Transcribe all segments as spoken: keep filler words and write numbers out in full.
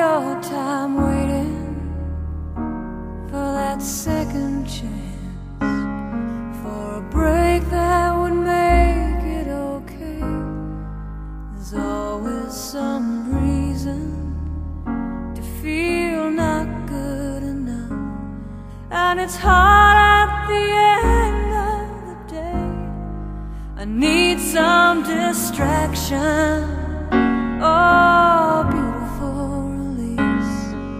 your time waiting for that second chance, for a break that would make it okay. There's always some reason to feel not good enough, and it's hard at the end of the day. I need some distraction, oh, beautiful release.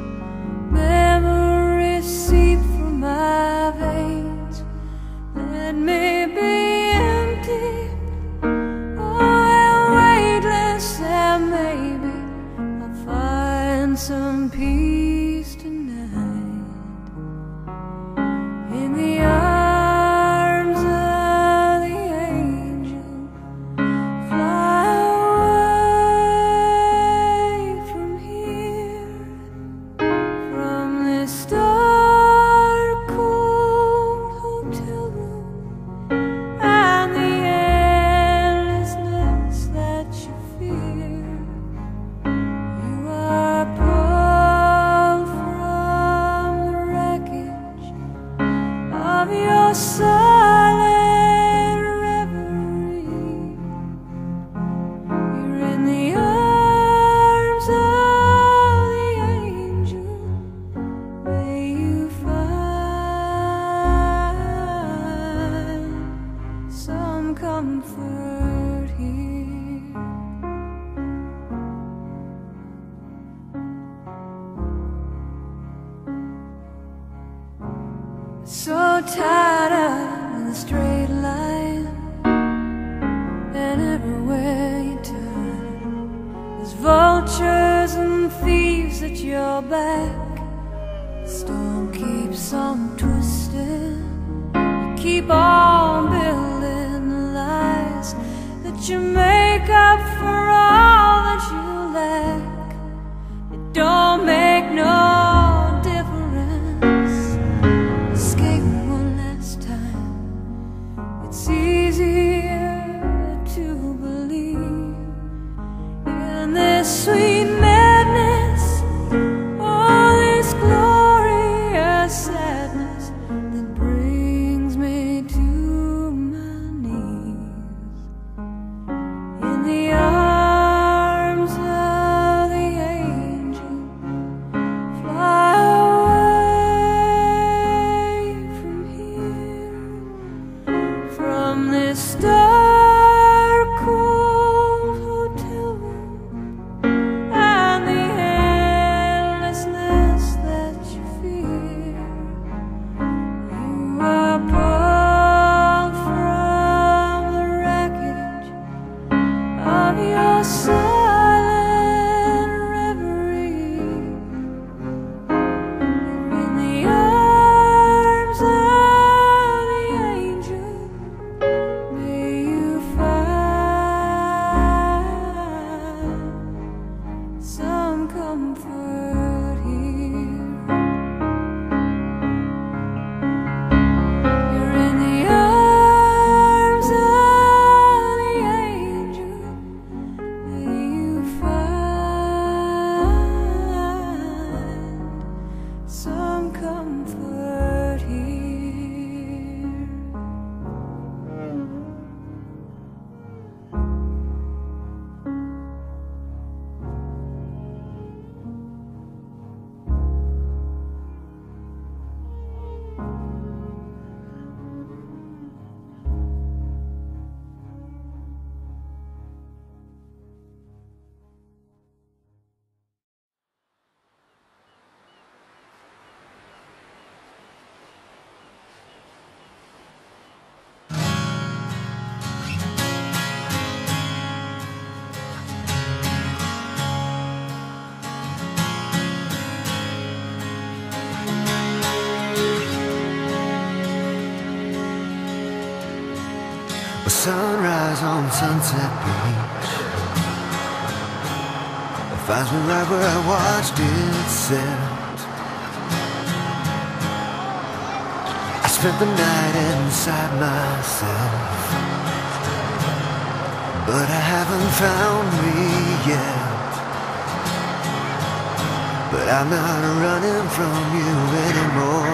Memories seep through my veins. Let me be empty, oh, and weightless, and maybe I'll find some peace tonight in the arms of the angel. Fly away from here, from this dark, cold hotel room, and the endlessness that you fear. You are pulled from the wreckage of your silent reverie. You're in the arms of the angel. May you find some comfort here. So tired of the straight line, and everywhere you turn, there's vultures and thieves at your back. The storm keeps on twisting. You keep on building the lies that you make up for all that you lack. It don't make no difference. Escape one last time. It's easier to believe in this sweet madness, all this glorious sadness that brings me to my knees. In the arms of the angel, fly away from here, from this dark, cold hotel room, and the endlessness that you fear. You are pulled from the wreckage of your silent reverie. You're in the arms of the angel. May you find some comfort here. You're in the arms of the angel. May you find some comfort here. Sunrise on Sunset Beach, it finds me right where I watched it set. I spent the night inside myself, but I haven't found me yet. but I'm not running from you anymore.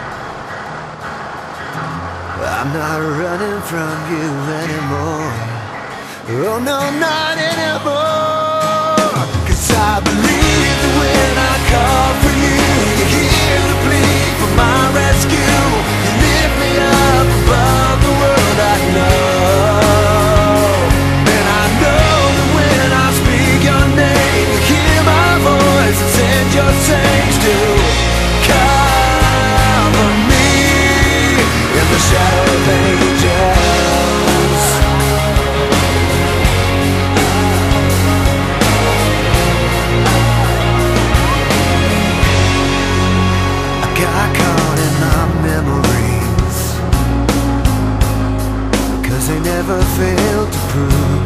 I'm not running from you anymore. Oh no, not anymore. 'Cause I believe that when I call for you, you hear the plea for my rescue. You lift me up above the world I know. And I know that when I speak your name, you hear my voice and send your saints to cover me in the shadow of angels. I got caught in my memories, because they never failed to prove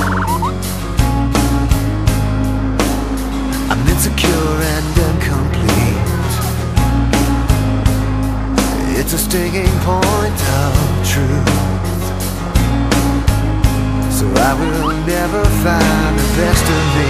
I'm insecure and incomplete. It's a stinging point of truth, so I will never find the best of me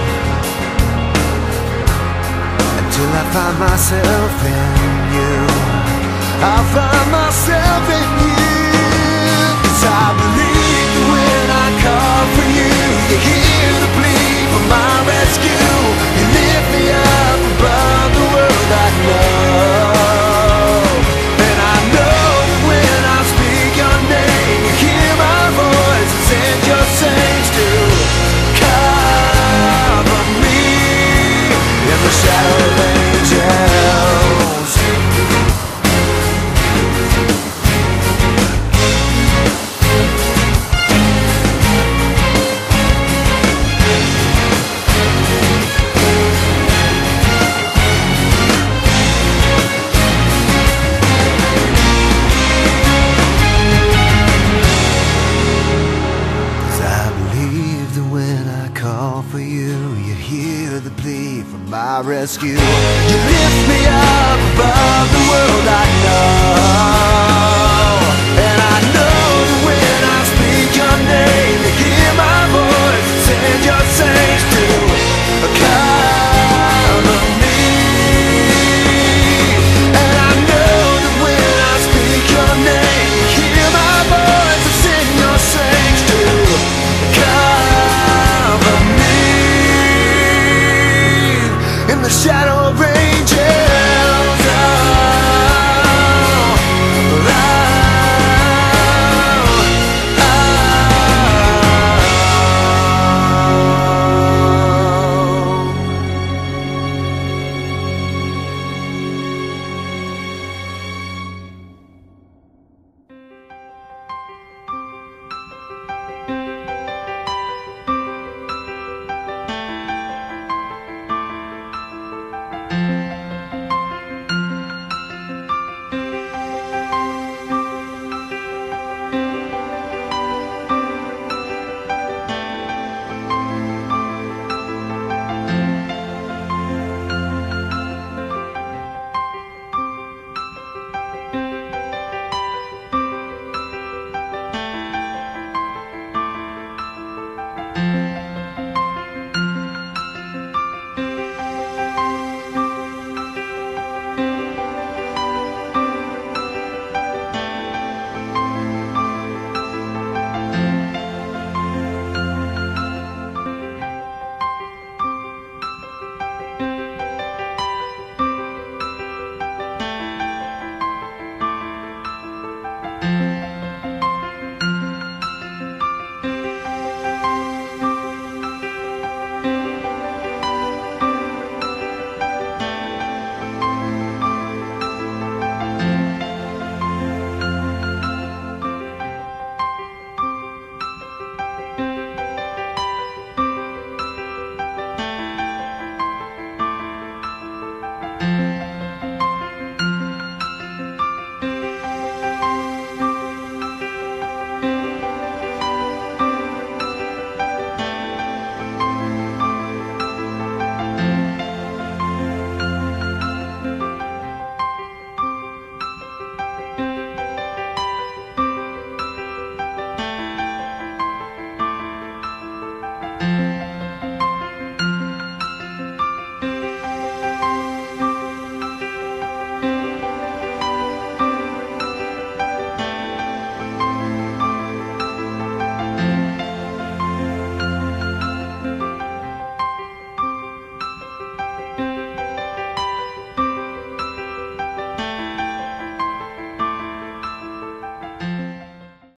until I find myself in you. I'll find myself in you. 'Cause I believe that when I call for you, you hear the plea for my rescue. You lift me up above the world I know. And I know that when I speak your name, you hear my voice and send your saints to cover me in the shadow of angels. For you, you hear the plea for my rescue.